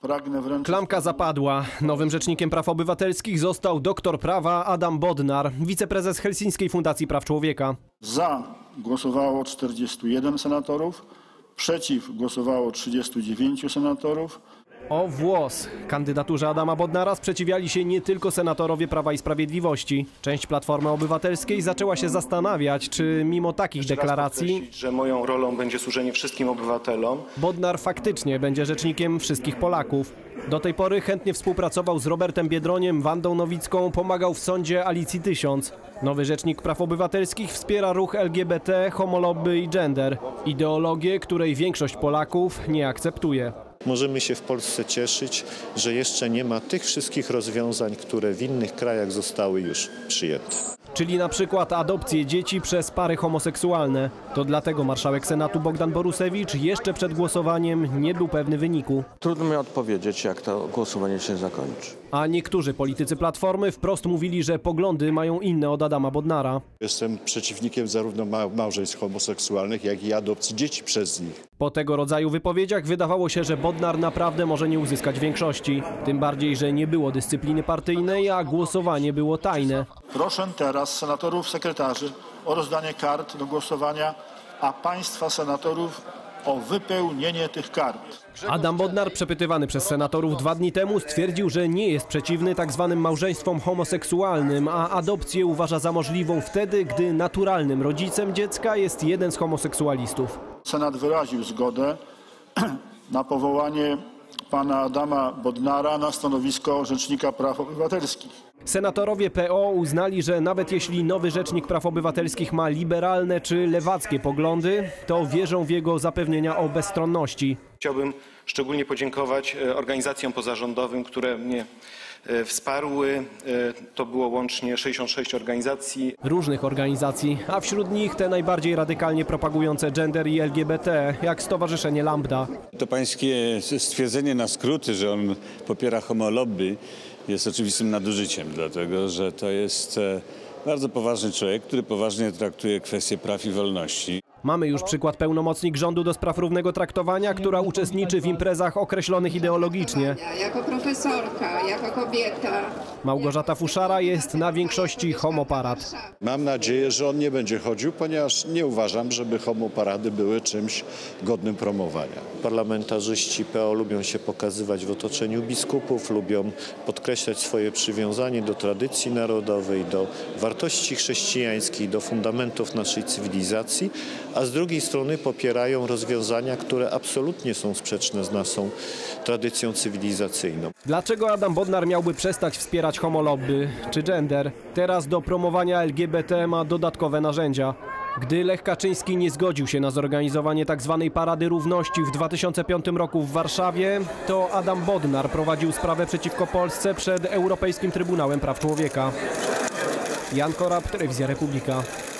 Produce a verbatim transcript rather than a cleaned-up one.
Pragnę wręczyć... Klamka zapadła. Nowym rzecznikiem praw obywatelskich został doktor prawa Adam Bodnar, wiceprezes Helsińskiej Fundacji Praw Człowieka. Za głosowało czterdziestu jeden senatorów, przeciw głosowało trzydziestu dziewięciu senatorów. O włos! Kandydaturze Adama Bodnara sprzeciwiali się nie tylko senatorowie Prawa i Sprawiedliwości. Część Platformy Obywatelskiej zaczęła się zastanawiać, czy mimo takich deklaracji, że moją rolą będzie służenie wszystkim obywatelom, Bodnar faktycznie będzie rzecznikiem wszystkich Polaków. Do tej pory chętnie współpracował z Robertem Biedroniem, Wandą Nowicką, pomagał w sądzie Alicji Tysiąc. Nowy rzecznik praw obywatelskich wspiera ruch L G B T, homolobby i gender. Ideologię, której większość Polaków nie akceptuje. Możemy się w Polsce cieszyć, że jeszcze nie ma tych wszystkich rozwiązań, które w innych krajach zostały już przyjęte. Czyli na przykład adopcję dzieci przez pary homoseksualne. To dlatego marszałek Senatu Bogdan Borusewicz jeszcze przed głosowaniem nie był pewny wyniku. Trudno mi odpowiedzieć, jak to głosowanie się zakończy. A niektórzy politycy Platformy wprost mówili, że poglądy mają inne od Adama Bodnara. Jestem przeciwnikiem zarówno małżeństw homoseksualnych, jak i adopcji dzieci przez nich. Po tego rodzaju wypowiedziach wydawało się, że Bodnar naprawdę może nie uzyskać większości. Tym bardziej, że nie było dyscypliny partyjnej, a głosowanie było tajne. Proszę teraz senatorów, sekretarzy o rozdanie kart do głosowania, a państwa senatorów o wypełnienie tych kart. Adam Bodnar, przepytywany przez senatorów dwa dni temu, stwierdził, że nie jest przeciwny tak zwanym małżeństwom homoseksualnym, a adopcję uważa za możliwą wtedy, gdy naturalnym rodzicem dziecka jest jeden z homoseksualistów. Senat wyraził zgodę na powołanie pana Adama Bodnara na stanowisko Rzecznika Praw Obywatelskich. Senatorowie P O uznali, że nawet jeśli nowy Rzecznik Praw Obywatelskich ma liberalne czy lewackie poglądy, to wierzą w jego zapewnienia o bezstronności. Chciałbym szczególnie podziękować organizacjom pozarządowym, które mnie wsparły. To było łącznie sześćdziesiąt sześć organizacji. Różnych organizacji, a wśród nich te najbardziej radykalnie propagujące gender i L G B T, jak Stowarzyszenie Lambda. To pańskie stwierdzenie na skróty, że on popiera homolobby, jest oczywistym nadużyciem, dlatego że to jest bardzo poważny człowiek, który poważnie traktuje kwestie praw i wolności. Mamy już przykład pełnomocnik rządu do spraw równego traktowania, która uczestniczy w imprezach określonych ideologicznie. Jako profesorka, jako kobieta. Małgorzata Fuszara jest na większości homoparad. Mam nadzieję, że on nie będzie chodził, ponieważ nie uważam, żeby homoparady były czymś godnym promowania. Parlamentarzyści P O lubią się pokazywać w otoczeniu biskupów, lubią podkreślać swoje przywiązanie do tradycji narodowej, do wartości chrześcijańskich, do fundamentów naszej cywilizacji, a z drugiej strony popierają rozwiązania, które absolutnie są sprzeczne z naszą tradycją cywilizacyjną. Dlaczego Adam Bodnar miałby przestać wspierać homolobby czy gender? Teraz do promowania L G B T ma dodatkowe narzędzia. Gdy Lech Kaczyński nie zgodził się na zorganizowanie tzw. Parady Równości w dwa tysiące piątym roku w Warszawie, to Adam Bodnar prowadził sprawę przeciwko Polsce przed Europejskim Trybunałem Praw Człowieka. Jan Korab, Telewizja Republika.